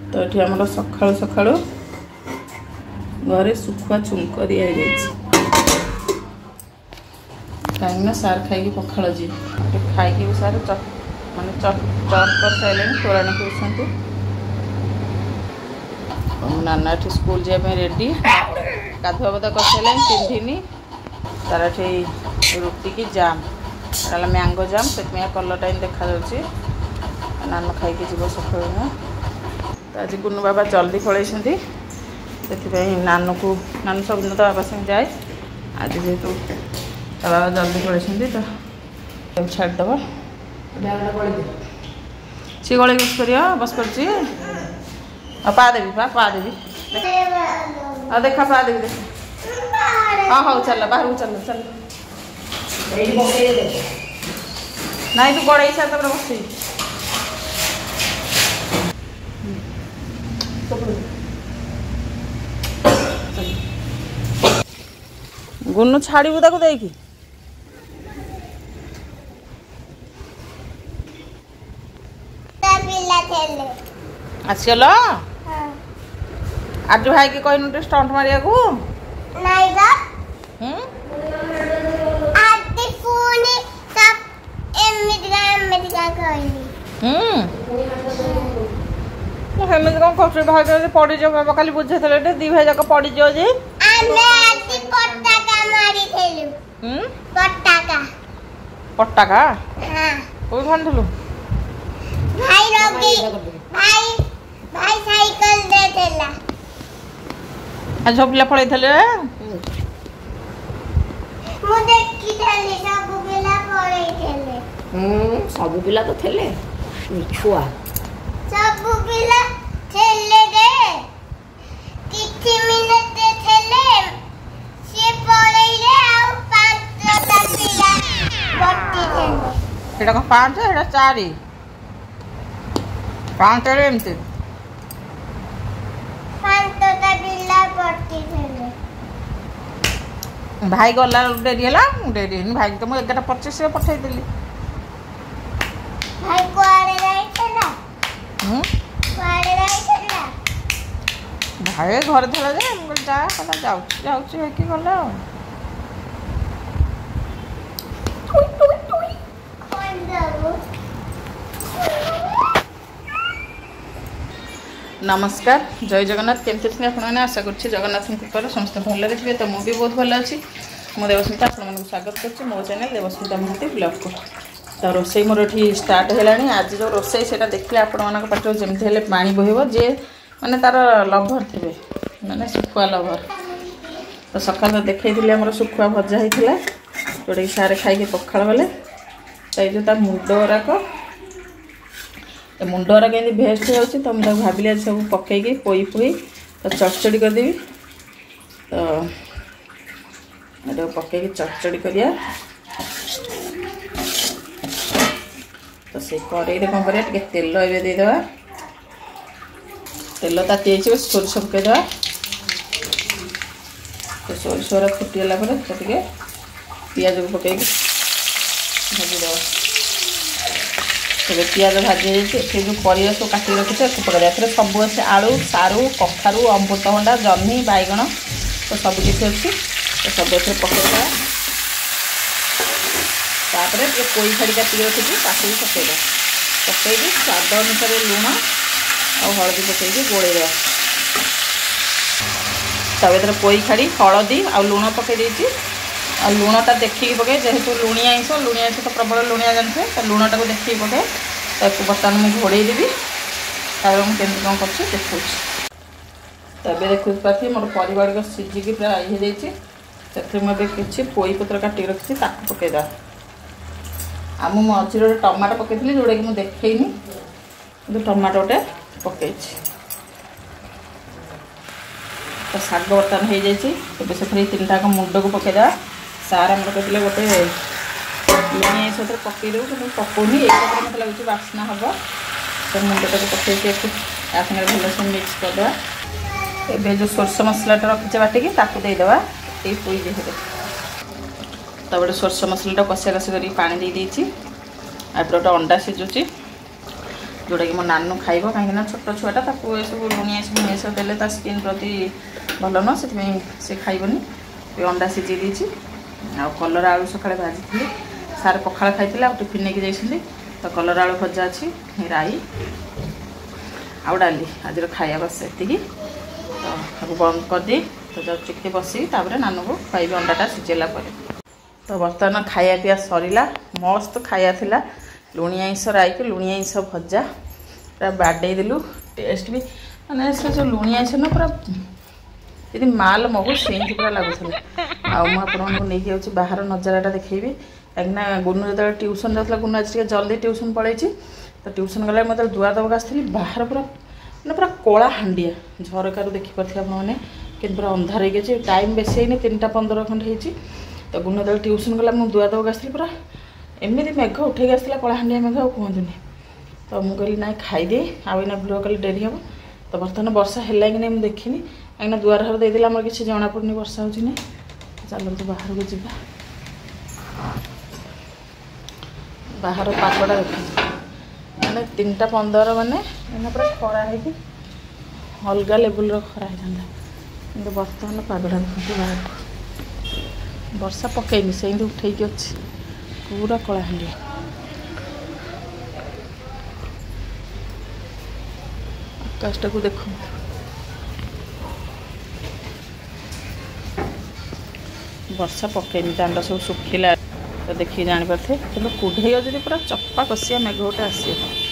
तो ये आम सकाळु सकाळु घरे सुखुआ चुंक दिया कहीं सार खाई पखाड़ जी खाई सार माने चट कर सारे तोराणी पीछे नाना ये स्कूल जाए रेडी गाधुआ बधा कर सारे पिंधिनी तार रुटी की जाम मैंगो जाम से कलर टाइम देखा नाना खाई जीव सकाल तो आज गुनु बाबा जल्दी पलि से नानू को नानू सब दिन तो बाबा संग जाए आज जेहेतु बाबा जल्दी पलि तो छाड़देव सी गले बस कर पा देवी पा देवी देखा पा देवी देख हाँ हाँ चल बाहर चल चल नहीं तू गड़े सार तक बस गुनु छाड़ू ताकू देकी आसगल आज भाई की कहनु स्टंट मारिया को हेमित कौन कर भाई पड़ी जाओ बाबा खाली बुझे दी भाई जाक पड़ी जाओ जे पटाका कोई खानलु आज सब पिला पड़े सब पिला तो थे छुआ सब पिला थे गे किछि मिनट थे से पळैले आ पांचटा पिला बट्टी थे एटा को पांच एटा चारि पांच रे एमते पांचटा पिला बट्टी थे भाई गला डेरी है भाई तो मुझे 11:25 में पठाई देली भाई कोआरे जाइछला कोआरे जाइछला भाई घर थला जे हम जा कला जाऊ कि गला नमस्कार जय जगन्नाथ केमती आपने आशा कर जगन्नाथ कृपा समस्त भल थे तो मुझे बहुत भल अच्छी मो देवस्मिता आपको स्वागत कर मो चैनल देवस्मिता महांती ब्लॉग को तो रोसे मोर ये स्टार्ट है आज जो रोसे से देखिए आपण पाठ जमी पानी बहब जे माने तार लभर थे माने सुखुआ लभर तो सकाल तो देखी आम सुखुआ भजा होता जोटा कि सारे खाई पखाड़ गले तो ये जो मुंड गुराक मुंड गुरा कमी भेस्ट हो तो मुझे भाविली आज सब पकईकि पोई फुई तो चटचड़ी करदेवी तो ये पकईकि चटचड़ी करिया तो से कड़े कौन कर तेल ए देदेवा तेल ताती सोरष पकईदेवा तो सोरष फुटीगला तो पियाज को पकईकि भाजीदेवा तो पियाज भाजी जाइए जो परिया सब काटिक रखी पकड़ सब अच्छे आलू सारू कखारू अमृतभंडा जह्नी बैगण तो सब किसी अच्छी तो सब पकईदा तापर पोई खाड़ी काटिक रखी ताकि पकईदा पकईकि स्वाद अनुसार लुण और हलदी पकईकि गोलेदेवा तब पोई खाड़ी हलदी आ लुण पकई देती आ लुणटा देखिए पकए जेहेतु लुणिया आइंस तो प्रबल लुणिया जानते तो लुणटा को देखिए पकए तो बर्तमान मुझे घोड़े देवी तापर मुझे केमती कौन कर देखा तो ये देखु पार्थी मोर परिवार सीझिकी प्राय हो जाए मुझे किसी पोई पत्र काटिक रखी पकईदा आ मझे टमाटो पकई जोटा कि मुझे देखनी कि टमाटो गोटे पकई तो शाग बर्तमान हो जाए से 3टा मुंड को पकईदा सार आम कहते गोटे लुणी सहित पकईदेव कि पकौनी एक मत लगे बास्ना हम तो मुंडटा को पकईकि सागे भलसे मिक्स करदे ए जो सोरष मसलाटा रखीचे बाटिकी ताकू देदेवा ये पोई देहे तब गोटे सोरष मसलाटा कषा कषि कर पानी दे देती गोटे अंडा सिझुची जोटा कि मो नानू खाइब कहीं छोट छुआटा ताको सब लुणिया सब देले ता स्किन प्रति भल न से खाइबनी अंडा सिझे देछि आ कलरा आलू सकाळे भाजी सार पखाळ खाइथिले आ टिफिन नेकी जाइछिली तो कलरा आलू भजा अछि राई आउ डाली आज खाइबा बस एतिकी तो बंद कर दी तो जब चिके बसी तापर नानू को खाइबे अंडाटा सिझेला पर तो बर्तमान खाया पिया सरीला मस्त खाया थिला लुणिया इंस राई के लुणिया इंस भजा पूरा बाडे देलु टेस्ट भी माने से जो लुणिया इंस न पूरा यदि माल महु सेंती पूरा लागुଥିଲା आ म आपन को नै जाउची बाहर नजाराटा देखैबी एकना गुनु जदा ट्यूशन जातला गुनु आज जल्दी ट्यूशन पळैची तो ट्यूशन गला मत दुआर दबक आसली बाहर पूरा ना पूरा कोला हांडिया झरकार देखि परथि आपन माने कि पूरा अंधार हे गेची टाइम बेसी नै 3:15 खंड हेची तो गुनु जदा ट्यूशन गला म दुआर दबक आसली पूरा एमती मेघ उठे आसला कला हांडिया मेघ आ कहतुनि तो मुझे कहली ना खाईदे आईना भिडियो कल डेरी हम तो बर्तमान वर्षा है कि नहीं देखनी कहीं दुआर घर देदेल आम किसी जना पड़नी वर्षा हो चलते बाहर को जी बाहर पागटा देख मैंने 3:15 माने पूरा खरा है अलग लेवल खरा होता कि बर्तमान पागटा देखते बाहर वर्षा पकईनी से उठे अच्छी पूरा कला हांडिया आकाशटा को देखो वर्षा पकईनी दांड सब सुखिला तो देखिए जापर थे कि कुढ़े जी पूरा चप्पा कसिया मेघ गोटे आसे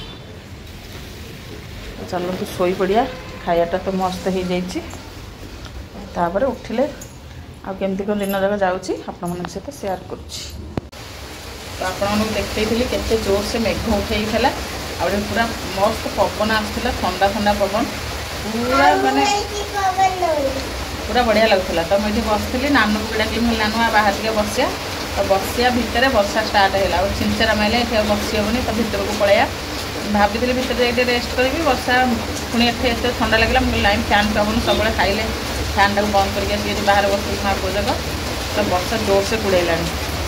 चलते शोई पड़िया खायाटा तो मस्त हो जापर उठिले आमती कौन दिन जाक जाऊँगी आपण मान सहित सेयार करुँच तो आपको देखी केते जोर से मेघ उठे आ पूरा मस्त पवन आसला ठंडा ठंडा पवन पूरा माने पूरा बढ़िया लगुला तो मुझे बसती नानू को डाक नानू बाहर के बसिया तो बसिया भितर वर्षा स्टार्ट है छिंचरा मारे ये बसी हेनी तो भितर को पलैया भाभी भितर जाए रेस्ट करी वर्षा पुणी एत ठंडा लगे मुझे लाइन फैन पवन सब खाइले फैन टाक बंद करके बाहर बस माँ पुआ जाक तो वर्षा जोर से कुड़ेला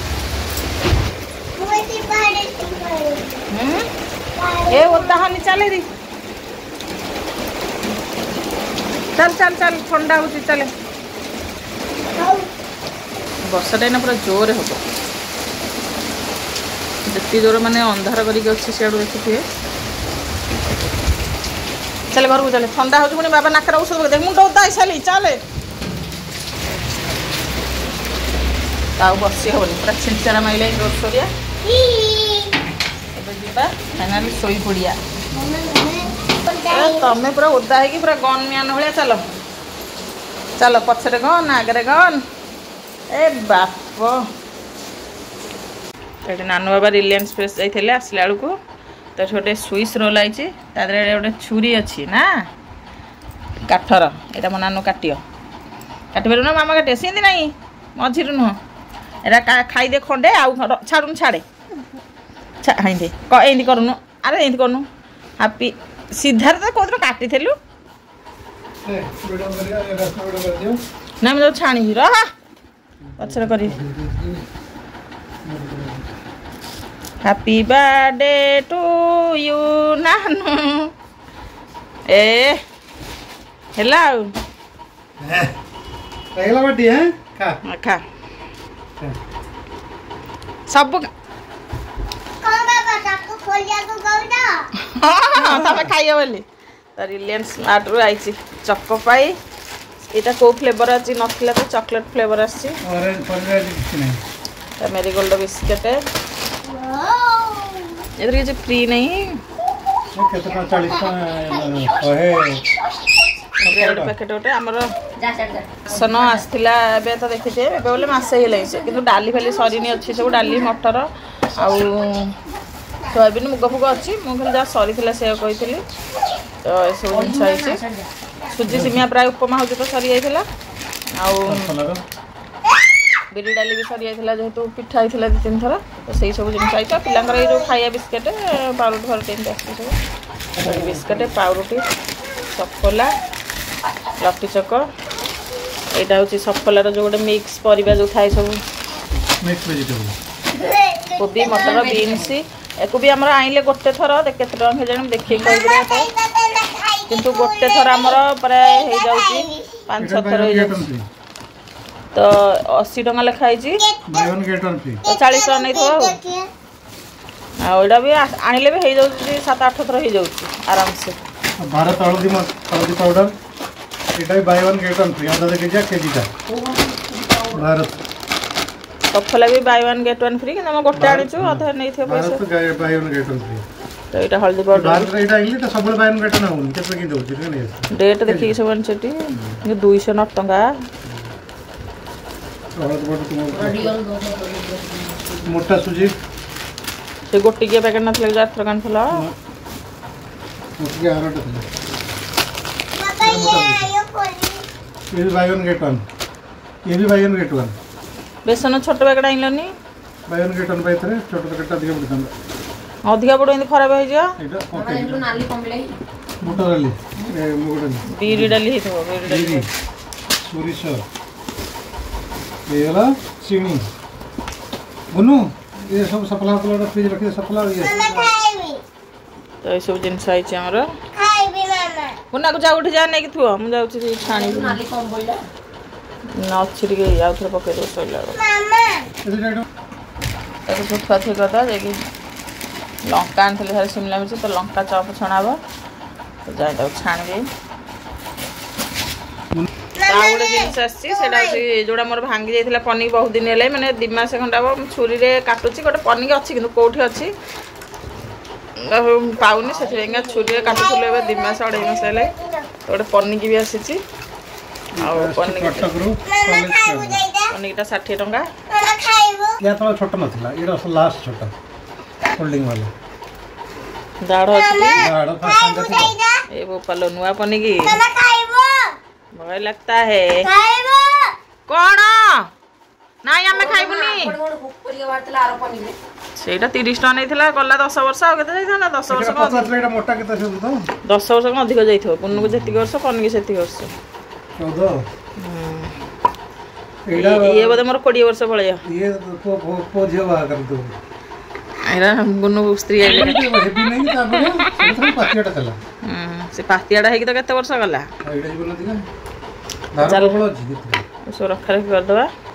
ए ओदा हानि चले दी चल चल चल ठंडा हो चले वर्षाटा ना पूरा जोर हम जितनी जोर माने अंधार करके सियाड़ देखिए चले घर को चले ठंडा हो पुणी बाबा नाकर औषध देख मुंड ओदा आई सारी चले बसी हेनी पूरा छिंचरा मारे जोर सोरिया फाइनाली शोई पड़िया तमें पूरा ओदा है पूरा गन म्यान भाया चल चल पछरे गन आगे गन ए बाप ये नानू बाबा रिलायंस फ्रेश जाइए आसला बेलू तो गोटे स्विच रोल आई गोटे छुरी अच्छी ना काठर यहाँ मो नानू काटियो काट पार ना मामा काटे सीधी ना मझी नुह एरा खाईदे खंडे आउ छाड़ू छाड़े एमती करूनु अरे एमती करूनु हापी सीधार तो कौन काटी थेलु ना मैं छाणी रहा पछर करी हैप्पी बर्थडे टू यू नानू ए हेला अगला बर्थडे है खा खा सब हाँ खाइए बोली तो रिलायंस स्मार्ट रू आई चको पाई यहाँ कौ फ्लेवर अच्छी नाला तो चॉकलेट फ्लेवर आसी मेरीगोल्ड बिस्किट ये किसी फ्री नहीं पैकेट गोटे आमर सन आसला तो देखिए बोले मसे कि डाली फाली सरीनी अच्छी सब डाली मटर आउ सोयाबीन मुग फुग अच्छी मुझे जहाँ सरी से कही तो सब जिन सुजी सिमिया प्राय उपमा हो तो सरी जाता बिरी डाली भी सरी जाता जेहेतु पिठा होता 2-3 थर तो सही सब जिन आई पिलांर ये जो खाया बिस्केट पाउरुटी फारुटी एमती सब बिस्केट पाउरुटी सफला लट्टी चक यहाँ हूँ सफलार जो गोटे मिक्स परिवा जो थाए सब कोबी मटर बीन्स ୟାକୁ ବି ଆମର ଆଣିଲେ ଗୋଟେ ଥର କେତେ ଟଙ୍କା କେଜାଣି ମୁଁ ଦେଖିକି କହିବି କିନ୍ତୁ ଗୋଟେ ଥର ଆମର ପ୍ରାୟ ହେଇଯାଉଛି 5-6 ଥର ହେଇଯାଉଛି ତ 80 ଟଙ୍କା ଲେଖା ହେଇଛି ତ 40 ଟଙ୍କା ନେଇଥିବ ଆଉ ଏଇଟା ବି ଆଣିଲେ ବି ହେଇଯାଉଛି 7-8 ଥର ହେଇଯାଉଛି ଆରାମସେ। भारत हल्दी पाउडर এটা buy one get one free আধা কেজি কেজিটা भारत সফলা ବି buy one get one free কিন্তু ଆମେ ଗୋଟେ ଆଣିଛୁ ଅଧା ନେଇଥିବ ପଇସା Bharat buy one get one free ତ ଏଇଟା ହଳଦୀ ପାଉଡର भारत ଏଇଟା ଆଇଲି ତ ସବୁବେଳେ ବାଇ ଓୱାନ ଗେଟ୍ ଓୱାନ ହଉନି କେତେ କି ଦଉଛି ଟିକେ ନେଇ ଆସ ଡେଟ୍ ଦେଖିକି ସବୁ ଆଣିଛି ଏଠି 209 ଟଙ୍କା ହଳଦୀ ପାଉଡର ମୋଟା ସୁଜି ସେ ଗୋଟିକିଆ ପ୍ୟାକେଟ୍ ନଥିଲା କି ଯାତ୍ରା କାଣିଥିଲା मोटी आरटा ଥିଲା पापा ये आयो कोली ये भी बाय वन गेट वन ये भी बाय वन गेट वन ବେସନ ଛୋଟ ପ୍ୟାକେଟ୍ ଆଣିଲନି बाय वन गेट वन पाई ଥରେ ଛୋଟ ପ୍ୟାକେଟଟା ଟିକେ ପଡିଥାନ୍ତା ଅଧିକା ବଡ଼ ଏମିତି ଖରାପ ହେଇଯିବ ଏଇଟା ଓକେ ନାଲି କମ୍ବଳେଇ ବୁଟ ଡାଲି ମୁଗ ଡାଲି ବିରି ଡାଲି ହେଇଥିବ ବିରି ଡାଲି ବିରି ସୋରିଷ ଏଇଲା ଚିନି ବୁନୁ ये सब सफला सफला फ्रिज रखी सफला ये मामा खाइबी ତ ଏସବୁ ଜିନିଷ ହେଇଛି ଆମର खाइबी मामा ବୁନାକୁ ଯାଉ ଉଠି ଯା ନେଇକି ଥୁଅ ମୁଁ ଯାଉଛି ଛାଣିବି ନାଲି କମ୍ବଳଟା ଅଛି ଟିକେ ଆଉ ଥରେ ପକେଇ ଦେବ ସରିଲା ବେଳକୁ मामा ତାକୁ ସବୁ ଥୁଆ ଥୁଇ କରିଦେବା ଯାଇକି ଲଙ୍କା ଆଣିଥିଲି ସାରେ ସିମଲା ମିର୍ଚି ତ ଲଙ୍କା ଚପ ଛଣା ହବ ତ ଯାଇ ତାକୁ ଛାଣିବି ଆଉ ଗୋଟେ ଜିନିଷ ଆସିଛି ସେଇଟା ହେଉଛି ଯେଉଁଟା ମୋର ଭାଙ୍ଗି ଯାଇଥିଲା ପନିକି ବହୁତ ଦିନ ହେଲାଣି ମାନେ 2 ମାସ ଖଣ୍ଡେ ହବ ମୁଁ ଛୁରୀରେ କାଟୁଛି ଗୋଟେ ପନିକି ଅଛି କିନ୍ତୁ କେଉଁଠି ଅଛି ପାଉନି ସେଥିପାଇଁକା ଛୁରୀରେ କାଟୁଥିଲୁ ଏବେ 2 ମାସ 2.5 ମାସ ହେଲାଣି ତ ଗୋଟେ ପନିକି ବି ଆସିଛି ଆଉ ପନିକିଟା 60 ଟଙ୍କା मामा खाइबो या तो छोटा नथिला एडा लास्ट छोटा होल्डिंग वाला दाढ़ ଅଛି दाढ़ फांगा ए बोपालो नुआ पनिकी मामा खाइबो भय लगता है खाइबो कौन नाई आमे खाइबुनी ପରିକା ବାହାରିଥିଲା ଆର ପନିରେ ସେଇଟା 30 ଟଙ୍କା ନେଇଥିଲା ଗଲା 10 ବର୍ଷ ଆଉ କେତେ ଯାଇଥାନ୍ତା 10 ବର୍ଷ एटा 50 एटा मोटा केते सब तो 10 ବର୍ଷ କଣ ଅଧିକ ଯାଇଥିବ ପୁନକୁ ଯେତିକି ବର୍ଷ ପନିକି ସେତିକି ବର୍ଷ 14 एडा ଇଏ ବୋଧେ ମୋର 20 ବର୍ଷ ଭଳିଆ ये पो झियो बाहर कर दो ଏରା ବୁନୁ ସ୍ତ୍ରୀ ଆଇଲେ हेवी नहीं तापर सब पातियाटा चला ସେ ପାତିଆଟା ହେଇକି ତ କେତେ ବର୍ଷ ଗଲା एडा जीवन दिगा धार प्रबल अछि ସବୁ ରଖା ରଖି କରିଦେବା